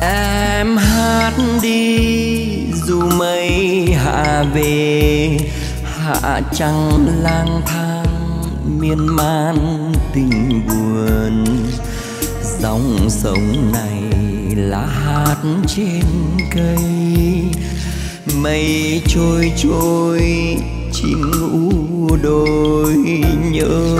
Em hát đi dù mây hạ về, hạ trăng lang thang miên man tình buồn. Dòng sông này là hát trên cây, mây trôi trôi chim u đôi nhớ.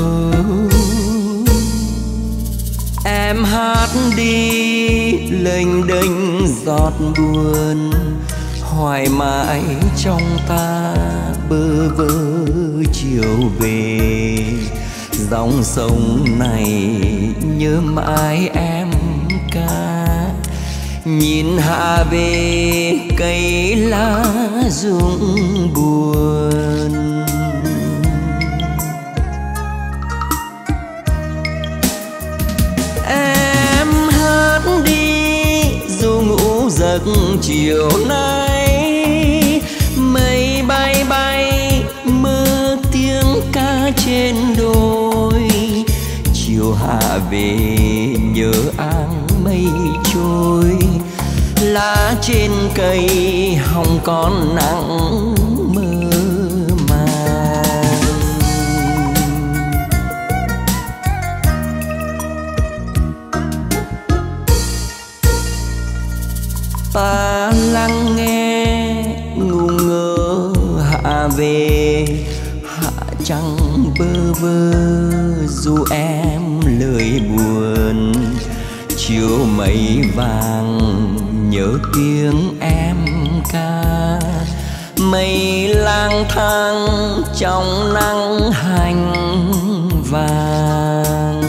Em hát đi lênh đênh giọt buồn, hoài mãi trong ta bơ vơ chiều về. Dòng sông này nhớ mãi em ca, nhìn hạ về cây lá rụng buồn. Em hát đi dù ngủ giấc chiều nay, mây bay bay mơ tiếng ca trên đồi. Chiều hạ về nhớ áng mây trôi, lá trên cây hồng còn nắng mơ màng. Ta lắng nghe ngu ngơ hạ về, hạ trăng bơ vơ dù em lời buồn. Chiều mây vàng nhớ tiếng em ca, mây lang thang trong nắng hành vàng.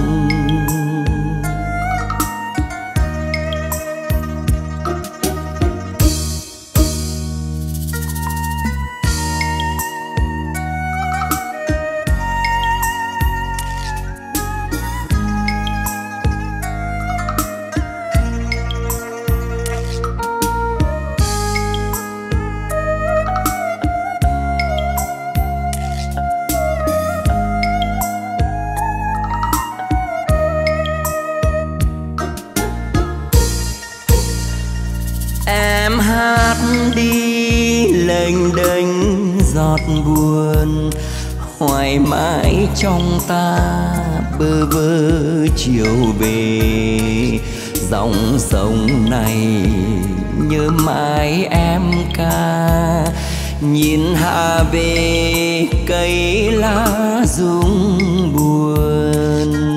Em hát đi lênh đênh giọt buồn, hoài mãi trong ta bơ vơ chiều về. Dòng sông này nhớ mãi em ca, nhìn hạ về cây lá rụng buồn.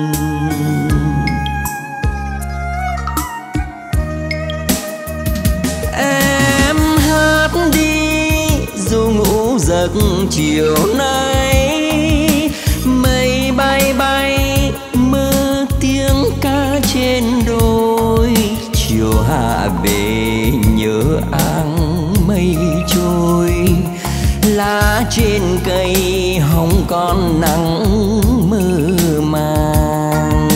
Dù ngủ giấc chiều nay, mây bay bay mơ tiếng ca trên đồi. Chiều hạ về nhớ áng mây trôi, lá trên cây hồng còn nắng mơ màng.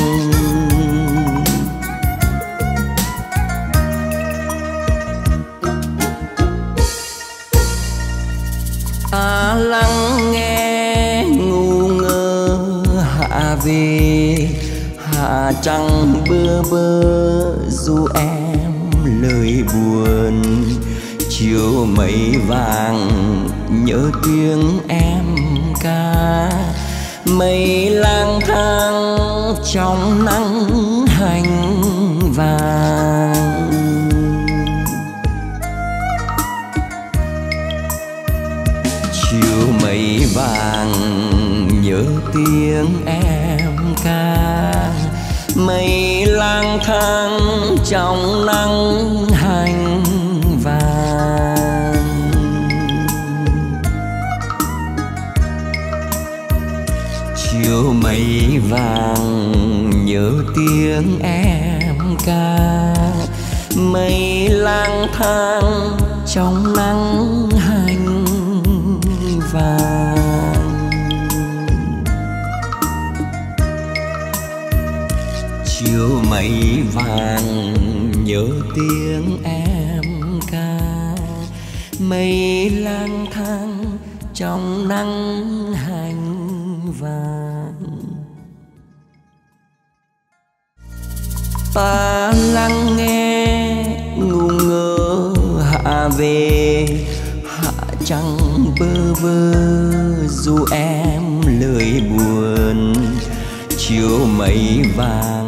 Ta lắng nghe ngu ngơ hạ về, hạ trăng bơ vơ dù em lời buồn. Chiều mây vàng nhớ tiếng em ca, mây lang thang trong nắng hành vàng. Chiều mây vàng nhớ tiếng em ca, mây lang thang trong nắng hành vàng. Chiều mây vàng nhớ tiếng em ca, mây lang thang trong nắng hành vàng. Chiều mây vàng nhớ tiếng em ca, mây lang thang trong nắng hành vàng. Ta lắng nghe về hạ trăng bơ vơ du em lời buồn chiều mây vàng